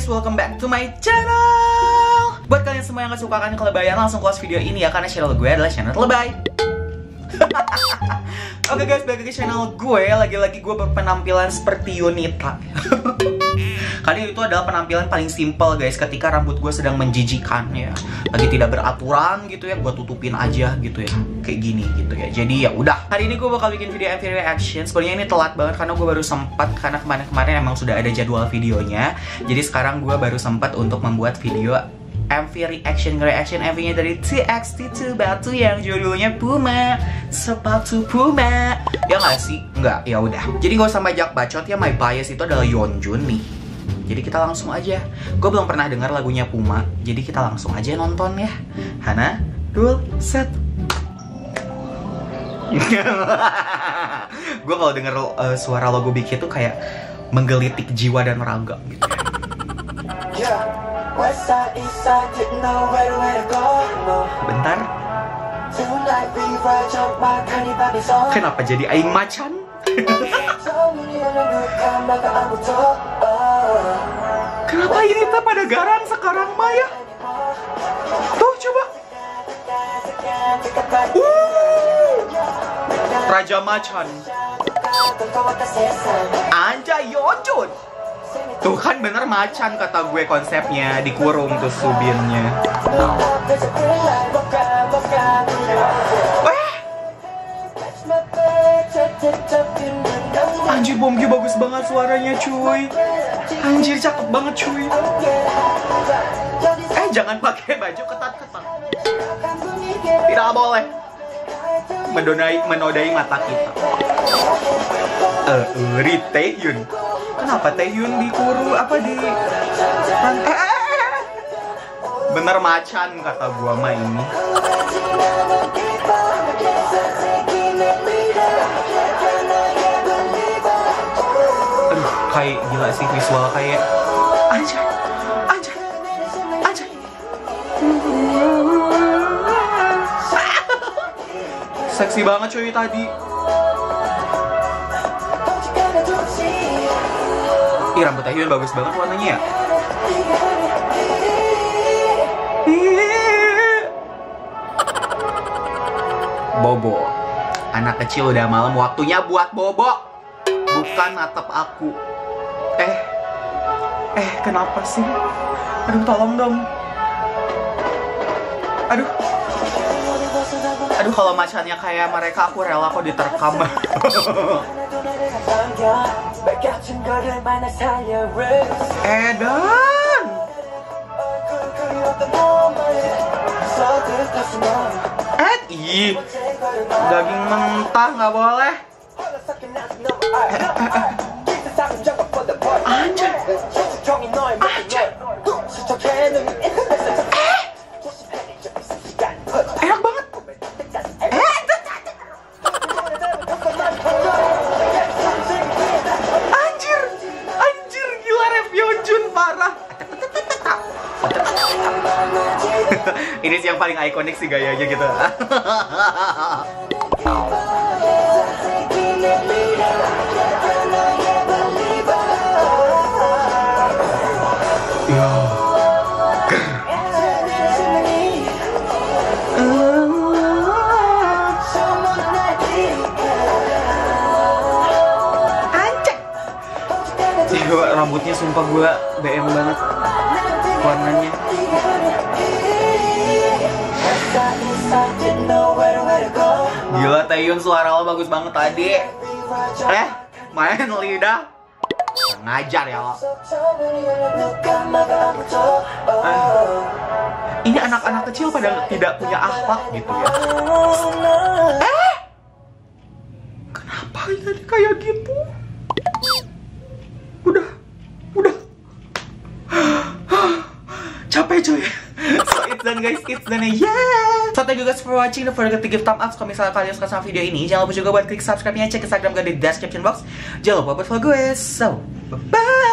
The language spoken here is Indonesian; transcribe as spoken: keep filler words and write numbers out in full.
guys, welcome back to my channel. Buat kalian semua yang gak suka kan kelebayan, langsung close video ini ya, karena channel gue adalah channel lebay. Oke guys, balik ke channel gue. Lagi-lagi gue berpenampilan seperti Yunita. Kali itu adalah penampilan paling simple guys, ketika rambut gue sedang menjijikan ya, lagi tidak beraturan gitu ya, gue tutupin aja gitu ya, kayak gini gitu ya. Jadi ya udah, hari ini gue bakal bikin video M V reaction. Sebenarnya ini telat banget karena gue baru sempat, karena kemarin-kemarin emang sudah ada jadwal videonya. Jadi sekarang gue baru sempat untuk membuat video M V reaction, reaction M V-nya dari T X T Batu yang judulnya Puma, sepatu Puma. Ya nggak sih? Nggak, ya udah. Jadi gak usah banyak bacot ya, my bias itu adalah Yeonjun nih. Jadi kita langsung aja. Gue belum pernah dengar lagunya Puma, jadi kita langsung aja nonton ya. Hana, dul, set. Gue kalau denger uh, suara logo Big Hit tuh kayak menggelitik jiwa dan raga gitu ya. Bentar. Kenapa jadi aing macan? Kenapa ini teh pada garang sekarang Maya? Tuh coba. Uh, Raja Macan. Anjay Yeonjun. Tuh kan bener macan kata gue konsepnya, dikurung tuh subinnya. Weh. Anjir, Bomgi bagus banget suaranya cuy. Anjir, cakep banget cuy. Eh, jangan pakai baju ketat-ketat. Tidak boleh menodai menodai mata kita. Eh, uh, Taehyun. Kenapa Taehyun dikuru apa di eh, eh, eh. Bener macan kata gua mah ini. Aduh, kayak gila sih visual kayak anjay, anjay, anjay. Seksi banget cuy tadi. Ih, rambut Taehyun bagus banget warnanya ya. Bobo. Anak kecil udah malam, waktunya buat bobo. Bukan natap aku. Eh. Eh, kenapa sih? Aduh, tolong dong. Aduh. Aduh, kalau macannya kayak mereka, aku rela kok diterkam. Edan. Eh, ih, daging mentah nggak boleh. Anjir, anjir. Enak banget. Anjir, anjir, gila ref Yeonjun parah. Ini sih yang paling ikonik sih gayanya gitu. Yo. Anjay. Rambutnya sumpah gue B M banget warnanya. Gila Taehyun, suara lo bagus banget tadi. Eh, main lidah. Ngajar ya lo. Eh, ini anak-anak kecil pada tidak punya akhlak gitu ya. Eh, kenapa jadi kayak gitu? Udah, udah. Capek cuy. So it's done guys, it's done ya. Yeah. So thank you guys for watching. Don't forget to give thumb up kalau misalnya kalian suka sama video ini. Jangan lupa juga buat klik subscribe-nya, cek Instagram gue di description box. Jangan lupa buat follow gue. So, bye-bye.